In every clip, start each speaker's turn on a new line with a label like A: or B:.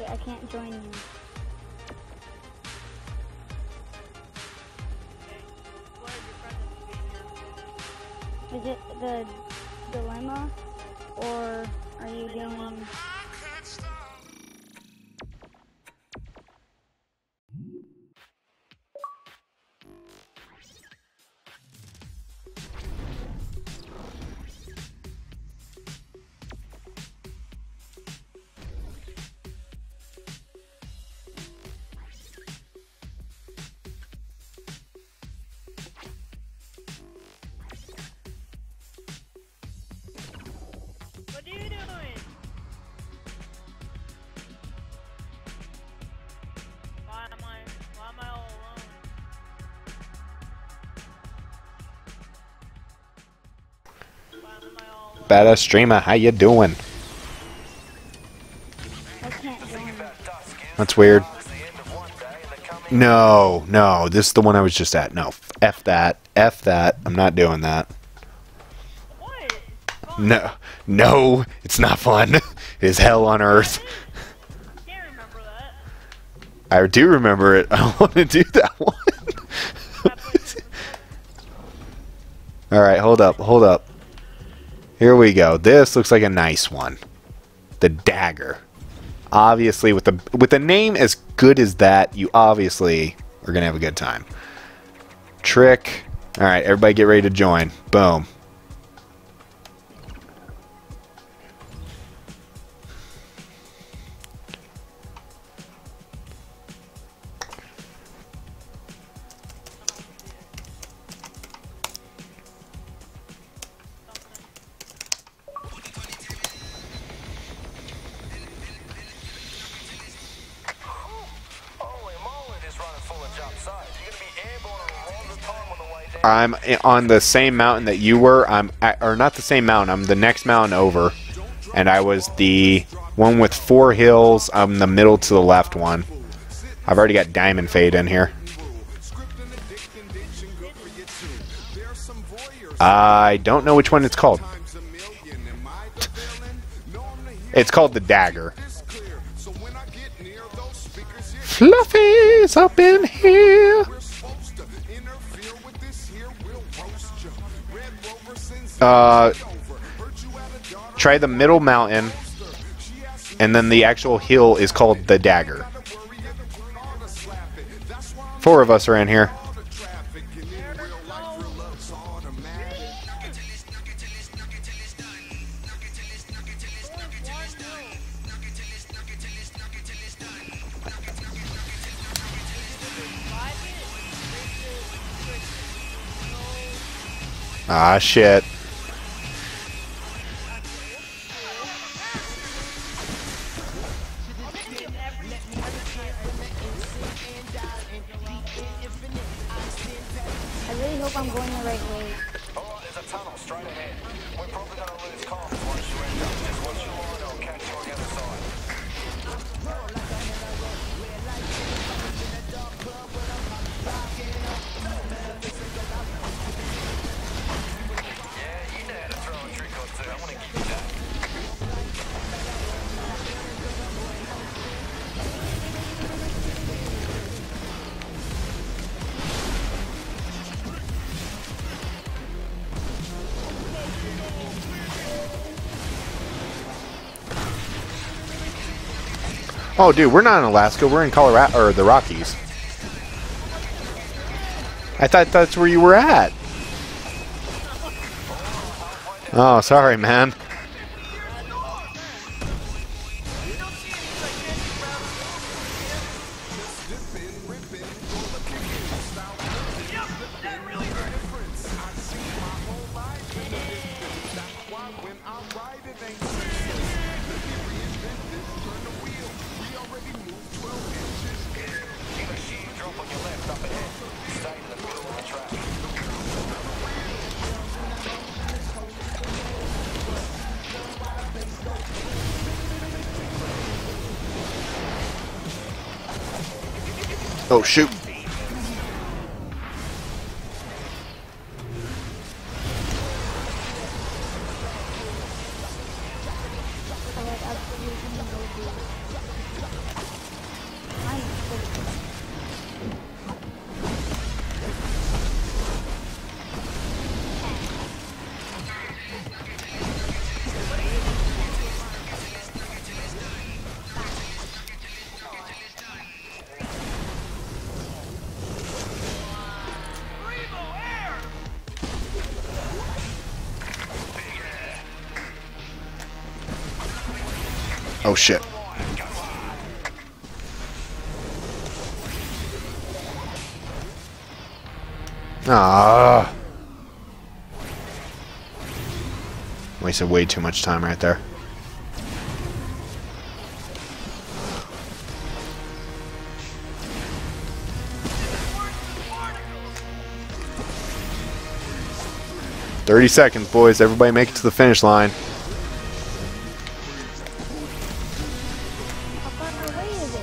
A: Wait, I can't join you. Is it the dilemma, or are you doing...
B: What are you doing? Why am I all alone? Why am I all alone?
C: Badass streamer, how you doing?
A: I can't join you.
C: That's weird. No, no, this is the one I was just at. No, F that. F that. I'm not doing that.
B: What?
C: No, no, it's not fun. It is hell on earth.
B: I can't remember that.
C: I do remember it. I want to do that one. Alright, hold up, hold up. Here we go. This looks like a nice one. The dagger. Obviously, with a name as good as that, you obviously are gonna have a good time. Trick. Alright, everybody get ready to join. Boom. I'm on the same mountain that you were. Or not the same mountain. I'm the next mountain over, and I was the one with 4 hills. I'm the middle to the left one. I've already got Diamond Fade in here. I don't know which one it's called. It's called the Dagger. Fluffy's up in here. Try the middle mountain, and then the actual hill is called the Dagger. 4 of us are in here. Ah, shit.
A: I really hope I'm going the right way.
D: Oh, there's a tunnel straight ahead. We're probably going to lose comms once you end up. Just watch your line, I'll catch you on the other side. Yeah, you know how to throw a trick or two. I want to give you that.
C: Oh, dude, we're not in Alaska. We're in Colorado, or the Rockies. I thought that's where you were at. Oh, sorry, man. Oh, shoot. Oh shit. Ah. Wasted way too much time right there. "30 seconds, boys. Everybody make it to the finish line."
A: How far away is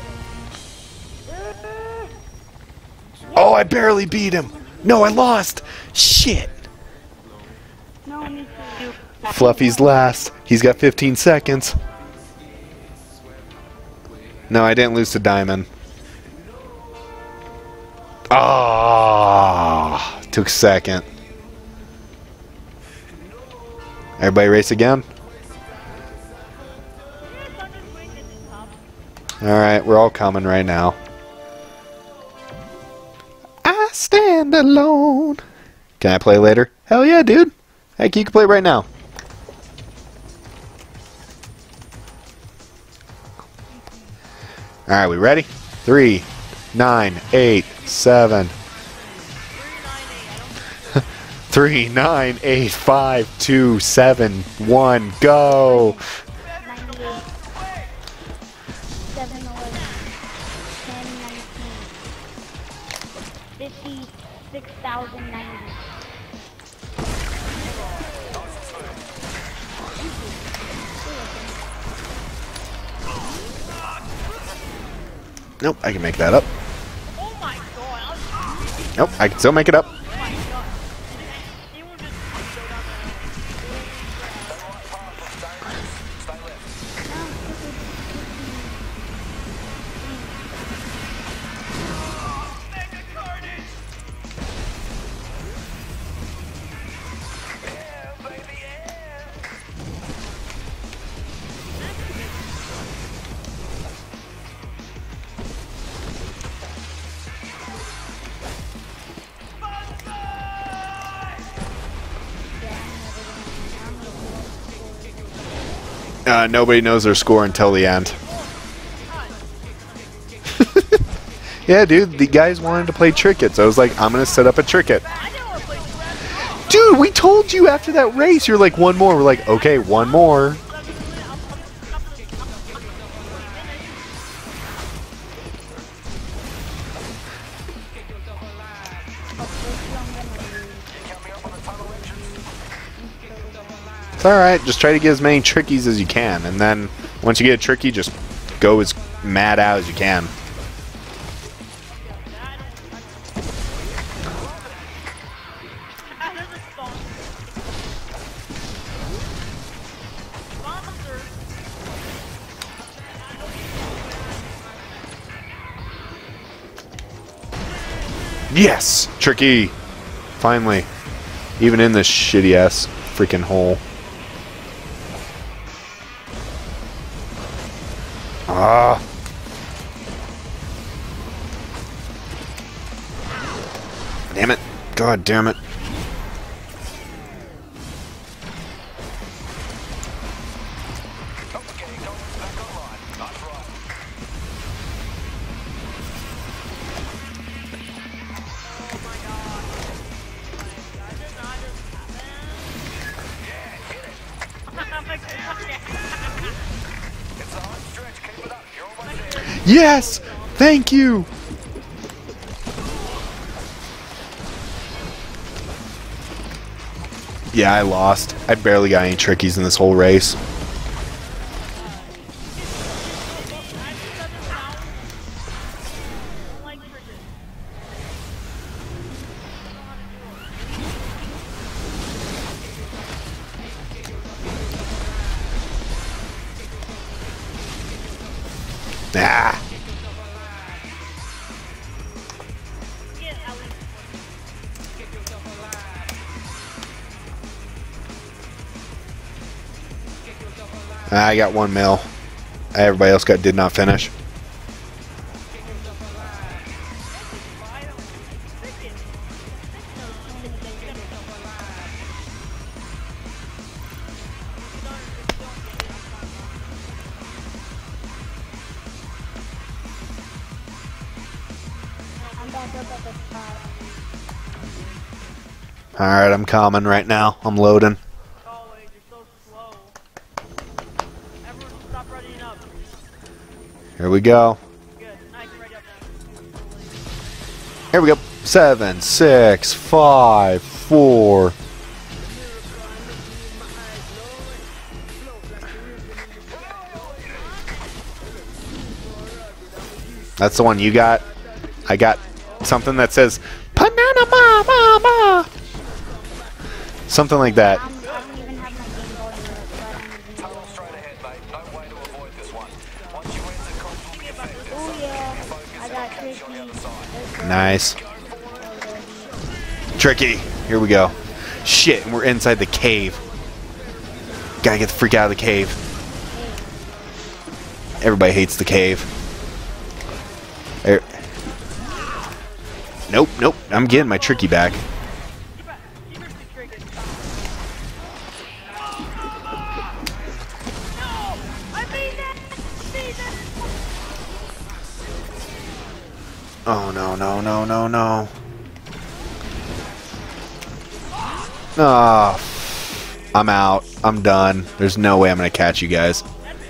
A: it?
C: Oh, I barely beat him. No, I lost. Shit.
A: No, me too.
C: Fluffy's last. He's got 15 seconds. No, I didn't lose to Diamond. Ah, took second. Everybody race again? Alright, we're all coming right now. I stand alone. Can I play later? Hell yeah, dude. Heck, you can play right now. Alright, we ready? 3, 9, 8, 7. 3, 9, 8, 5, 2, 7, 1, go!
A: 98, 7, 11, 10, 19, 56,090.
C: Nope, I can make that up.
B: Oh my god.
C: Nope, I can still make it up.
B: Oh my god. He will just go down Mega Carnage!
C: Nobody knows their score until the end. Yeah, dude, the guys wanted to play Tricket, so I was like, I'm gonna set up a Tricket.
B: I didn't want to play Scrap.
C: Dude, we told you after that race, you're like, one more. We're like, okay, one more. It's alright, just try to get as many trickies as you can, and then once you get a tricky, just go as mad out as you can. Yes! Tricky! Finally. Even in this shitty ass freaking hole. Ah. Damn it. God damn it. Yes! Thank you! Yeah, I lost. I barely got any trickies in this whole race. Ah. I got 1 mil. Everybody else did not finish.
A: back up at the top.
C: Alright, I'm coming right now. I'm loading.
B: Always, you're so slow. Everyone stop running up.
C: Here we go.
B: Good. Nice, ready up now.
C: Here we go. 7, 6, 5, 4. That's the one you got. I got something that says banana mama. Something like that.
A: I don't even have my game going yet, so I don't even know.
D: Tunnel straight ahead, mate. No way to avoid this one. Once you enter, comms will be effective.
A: Oh yeah, I got
D: Catch you on the other side.
A: tricky.
C: Nice. Tricky. Here we go. Shit, and we're inside the cave. Gotta get the freak out of the cave. Everybody hates the cave. Er- Nope, nope. I'm getting my tricky back.
B: Keep it tricky. No! I made it!
C: Oh no, no, no, no, no. Ah, I'm out. I'm done. There's no way I'm gonna catch you guys.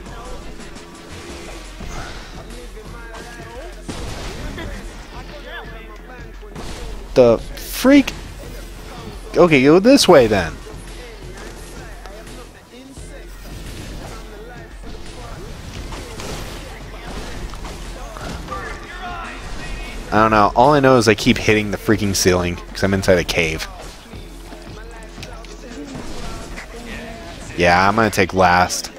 C: The freak? Okay, go this way then. I don't know. All I know is I keep hitting the freaking ceiling because I'm inside a cave. Yeah, I'm gonna take last.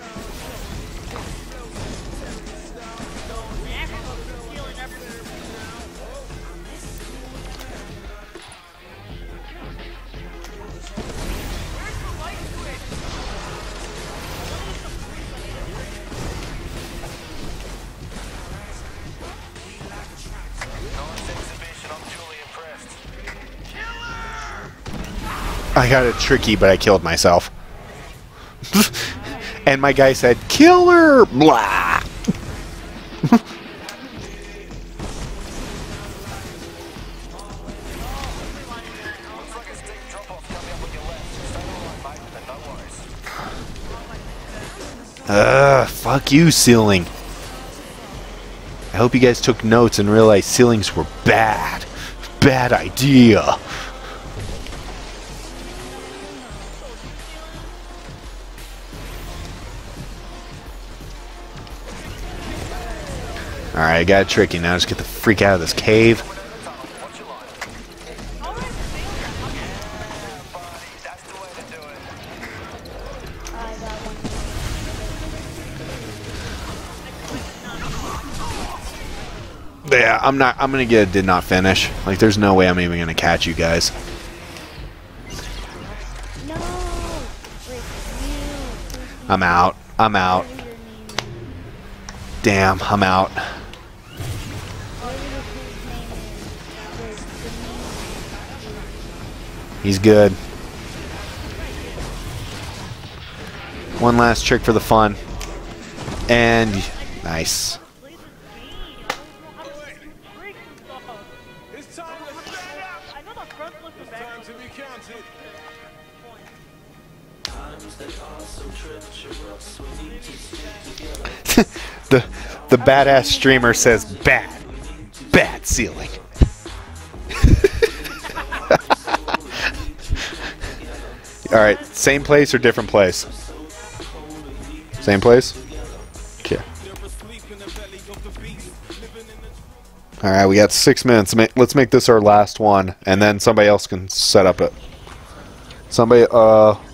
D: Nice exhibition. I'm truly impressed.
C: I got a tricky, but I killed myself. And my guy said, "Killer!" Blah.
D: Looks like a steep drop-off coming up on your left. Stay all right, mate, and no worries.
C: Fuck you, ceiling. I hope you guys took notes and realized ceilings were bad. Bad idea. Alright, I got it tricky. Now just get the freak out of this cave.
D: What's your line? Buddy, that's the way to do it.
A: I got one.
C: Yeah, I'm gonna get a did not finish. Like, there's no way I'm even gonna catch you guys.
A: No! Frick you.
C: I'm out. I'm out.
A: Whatever your name is.
C: Damn, I'm out.
A: Whatever this dude's name is. The name
C: He's good. One last trick for the fun. And nice.
E: It's time to stand up.
B: I know the front looks the back
E: Time
B: looks
E: to be counted.
C: The badass streamer says bad ceiling. All right, same place or different place? Same place. Okay. All right, we got 6 minutes. Let's make this our last one, and then somebody else can set up it. Somebody,